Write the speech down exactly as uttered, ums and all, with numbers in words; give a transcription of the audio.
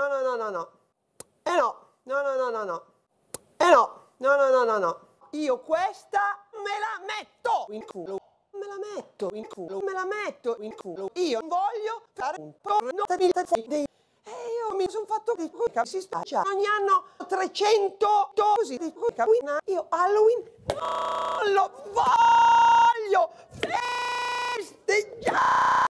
no, no, no, no, no. Eh no, no, no, no, no, no. Eh no, no, no, no, no, no. Io questa me la metto in culo. Me la metto in culo, me la metto in culo. Io non voglio fare un porno dei... E io mi sono fatto che si spaccia. Ogni anno trecento dosi di Halloween. Io Halloween non lo voglio festeggiare.